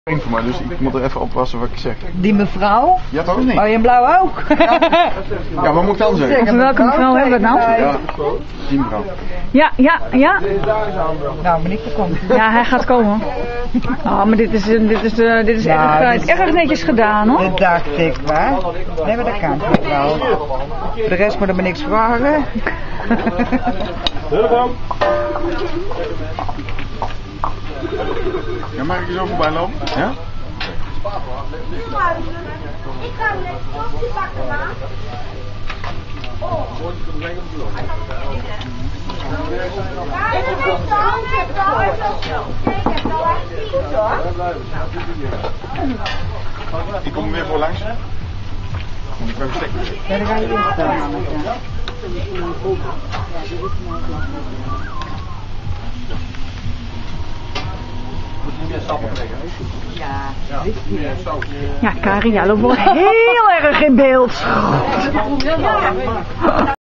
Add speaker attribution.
Speaker 1: Voor mij, dus ik moet er even oppassen wat ik zeg.
Speaker 2: Die mevrouw?
Speaker 1: Ja, toch niet?
Speaker 2: Oh, je blauw ook?
Speaker 1: Ja, wat moet ik dan zeggen?
Speaker 3: Over welke mevrouw hebben we het nou?
Speaker 1: Ja, die mevrouw.
Speaker 3: Ja.
Speaker 2: Nou, meneer komt.
Speaker 3: Ja, hij gaat komen. Oh, maar dit is erg netjes gedaan, hoor.
Speaker 2: Dat dacht ik, waar? Nee, maar dat kan toch wel. De rest moet er maar niks vragen.
Speaker 1: Ja, mag ik er zo voorbij lopen? Ja?
Speaker 4: Ik ga net koffie bakken, ma.
Speaker 1: Ik kom er weer voor langs. Moet ik even stekken?
Speaker 2: Ja, dan ga je in staan.
Speaker 3: Ja, Karin, jij loopt wel heel erg in beeld.